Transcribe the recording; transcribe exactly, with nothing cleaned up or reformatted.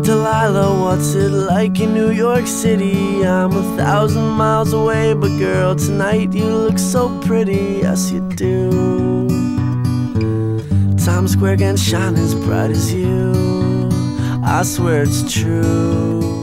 Delilah, what's it like in New York City? I'm a thousand miles away, but girl, tonight you look so pretty. Yes, you do. Times Square can shine as bright as you. I swear it's true.